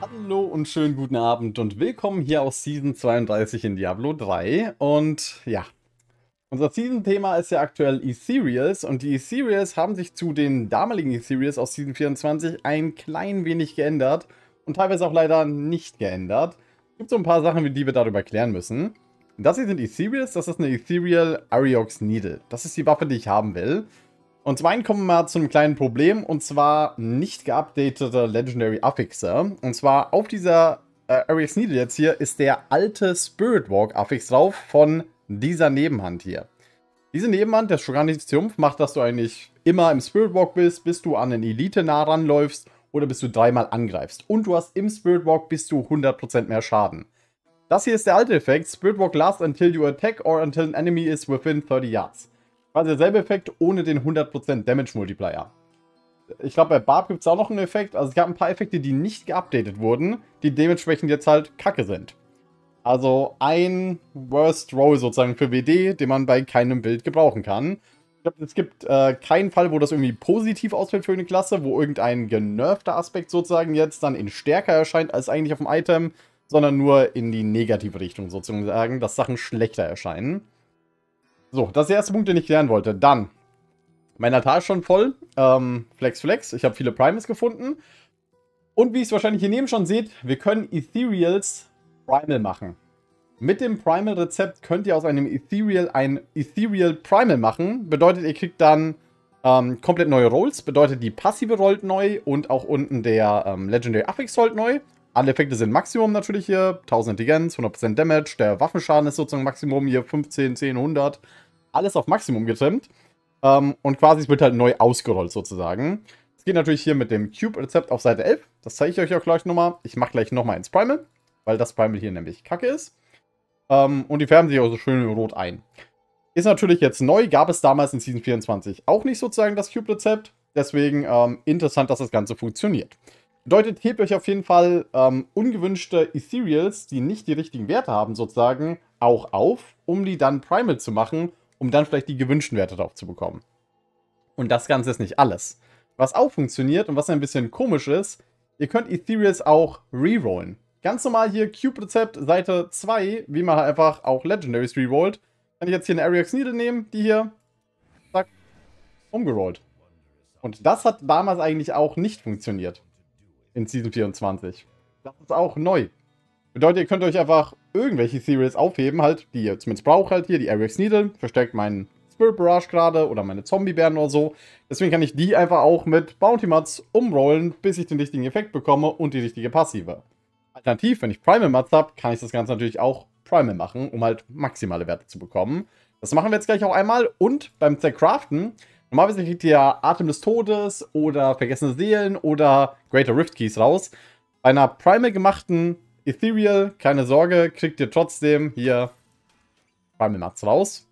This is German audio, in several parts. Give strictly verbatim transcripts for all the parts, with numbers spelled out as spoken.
Hallo und schönen guten Abend und willkommen hier aus Season zweiunddreißig in Diablo drei. Und ja, unser Season-Thema ist ja aktuell Ethereals und die Ethereals haben sich zu den damaligen Ethereals aus Season vierundzwanzig ein klein wenig geändert und teilweise auch leider nicht geändert. Es gibt so ein paar Sachen, die wir darüber klären müssen. Das hier sind Ethereals, das ist eine Ethereal Ariox Needle. Das ist die Waffe, die ich haben will. Und zum einen kommen wir mal zu einem kleinen Problem, und zwar nicht geupdatete Legendary Affixer. Und zwar auf dieser äh, Ariox Needle jetzt hier ist der alte Spirit Walk Affix drauf von dieser Nebenhand hier. Diese Nebenhand, der Shoganis Triumph, macht, dass du eigentlich immer im Spirit Walk bist, bis du an den Elite nah ranläufst oder bis du dreimal angreifst. Und du hast im Spirit Walk bis zu hundert Prozent mehr Schaden. Das hier ist der alte Effekt. Spirit Walk lasts until you attack or until an enemy is within thirty yards. Quasi derselbe Effekt ohne den hundert Prozent Damage Multiplier. Ich glaube, bei Barb gibt es auch noch einen Effekt. Also es gab ein paar Effekte, die nicht geupdatet wurden, die dementsprechend jetzt halt kacke sind. Also ein Worst Roll sozusagen für W D, den man bei keinem Bild gebrauchen kann. Ich glaube, es gibt äh, keinen Fall, wo das irgendwie positiv ausfällt für eine Klasse, wo irgendein genervter Aspekt sozusagen jetzt dann in stärker erscheint als eigentlich auf dem Item, sondern nur in die negative Richtung sozusagen, dass Sachen schlechter erscheinen. So, das ist der erste Punkt, den ich klären wollte. Dann, mein Altar ist schon voll. Ähm, Flex, Flex. Ich habe viele Primals gefunden. Und wie ihr es wahrscheinlich hier neben schon seht, wir können Ethereals Primal machen. Mit dem Primal-Rezept könnt ihr aus einem Ethereal ein Ethereal Primal machen. Bedeutet, ihr kriegt dann ähm, komplett neue Rolls. Bedeutet, die passive rollt neu und auch unten der ähm, Legendary Affix rollt neu. Alle Effekte sind Maximum natürlich hier. tausend Intelligenz, hundert Prozent Damage. Der Waffenschaden ist sozusagen Maximum hier. fünfzehn, zehn, hundert. Alles auf Maximum getrimmt. Ähm, und quasi es wird halt neu ausgerollt sozusagen. Es geht natürlich hier mit dem Cube-Rezept auf Seite elf. Das zeige ich euch auch gleich nochmal. Ich mache gleich nochmal ins Primal, weil das Primal hier nämlich kacke ist. Ähm, und die färben sich auch so schön rot ein. Ist natürlich jetzt neu. Gab es damals in Season vierundzwanzig auch nicht sozusagen das Cube-Rezept. Deswegen ähm, interessant, dass das Ganze funktioniert. Bedeutet, hebt euch auf jeden Fall ähm, ungewünschte Ethereals, die nicht die richtigen Werte haben, sozusagen, auch auf, um die dann Primal zu machen, um dann vielleicht die gewünschten Werte drauf zu bekommen. Und das Ganze ist nicht alles. Was auch funktioniert und was ein bisschen komisch ist, ihr könnt Ethereals auch rerollen. Ganz normal hier Cube-Rezept, Seite zwei, wie man halt einfach auch Legendaries rerollt. Kann ich jetzt hier eine Ariox Needle nehmen, die hier, zack, umgerollt. Und das hat damals eigentlich auch nicht funktioniert. In Season vierundzwanzig. Das ist auch neu. Bedeutet, ihr könnt euch einfach irgendwelche Ethereals aufheben, halt, die ihr zumindest braucht, halt hier, die Ariox Needle, verstärkt meinen Spirit Barrage gerade oder meine Zombie-Bären oder so. Deswegen kann ich die einfach auch mit Bounty Mats umrollen, bis ich den richtigen Effekt bekomme und die richtige Passive. Alternativ, wenn ich Primal Mats habe, kann ich das Ganze natürlich auch Primal machen, um halt maximale Werte zu bekommen. Das machen wir jetzt gleich auch einmal und beim Zercraften. Normalerweise kriegt ihr Atem des Todes oder Vergessene Seelen oder Greater Rift Keys raus. Bei einer Primal gemachten Ethereal, keine Sorge, kriegt ihr trotzdem hier Primal Mats raus.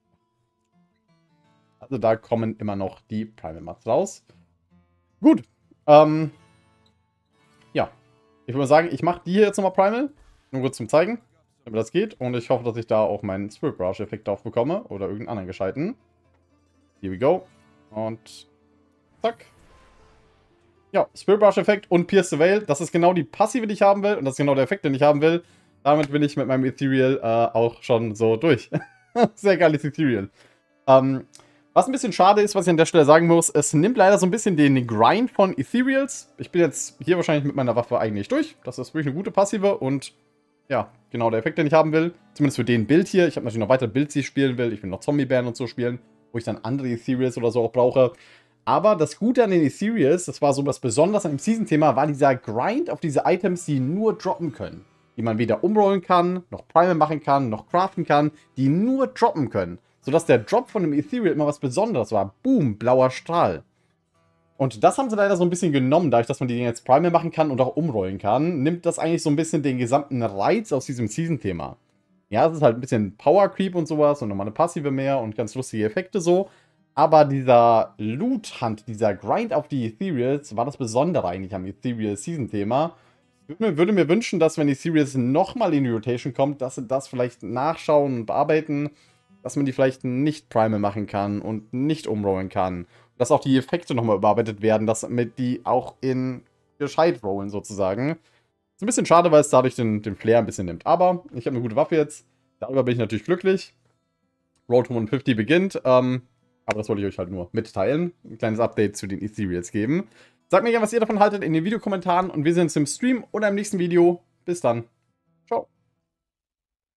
Also da kommen immer noch die Primal Mats raus. Gut. Ähm, ja. Ich würde sagen, ich mache die hier jetzt nochmal Primal. Nur kurz zum Zeigen, wie das geht. Und ich hoffe, dass ich da auch meinen Spirit Barrage Effekt drauf bekomme. Oder irgendeinen anderen gescheiten. Here we go. Und zack. Ja, Spirit Barrage Effekt und Pierce the Veil. Das ist genau die Passive, die ich haben will. Und das ist genau der Effekt, den ich haben will. Damit bin ich mit meinem Ethereal äh, auch schon so durch. Sehr geiles Ethereal. Ähm, was ein bisschen schade ist, was ich an der Stelle sagen muss, es nimmt leider so ein bisschen den Grind von Ethereals. Ich bin jetzt hier wahrscheinlich mit meiner Waffe eigentlich durch. Das ist wirklich eine gute Passive und ja, genau der Effekt, den ich haben will. Zumindest für den Bild hier. Ich habe natürlich noch weitere Builds, die ich spielen will. Ich will noch Zombie-Bären und so spielen, wo ich dann andere Ethereals oder so auch brauche. Aber das Gute an den Ethereals, das war so was Besonderes an dem Season-Thema, war dieser Grind auf diese Items, die nur droppen können. Die man weder umrollen kann, noch Primal machen kann, noch craften kann, die nur droppen können. Sodass der Drop von dem Ethereal immer was Besonderes war. Boom, blauer Strahl. Und das haben sie leider so ein bisschen genommen, dadurch, dass man die jetzt Primal machen kann und auch umrollen kann, nimmt das eigentlich so ein bisschen den gesamten Reiz aus diesem Season-Thema. Ja, es ist halt ein bisschen Power Creep und sowas und nochmal eine Passive mehr und ganz lustige Effekte so. Aber dieser Loot-Hunt, dieser Grind auf die Ethereals, war das Besondere eigentlich am Ethereal-Season-Thema. Ich würde mir, würde mir wünschen, dass wenn die Ethereals nochmal in die Rotation kommt, dass sie das vielleicht nachschauen und bearbeiten, dass man die vielleicht nicht Primal machen kann und nicht umrollen kann. Dass auch die Effekte nochmal überarbeitet werden, dass mit die auch in gescheit rollen sozusagen. Ist ein bisschen schade, weil es dadurch den, den Flair ein bisschen nimmt. Aber ich habe eine gute Waffe jetzt. Darüber bin ich natürlich glücklich. Road to hundertfünfzig beginnt. Ähm, aber das wollte ich euch halt nur mitteilen. Ein kleines Update zu den Ethereals geben. Sagt mir gerne, was ihr davon haltet in den Videokommentaren. Und wir sehen uns im Stream oder im nächsten Video. Bis dann. Ciao.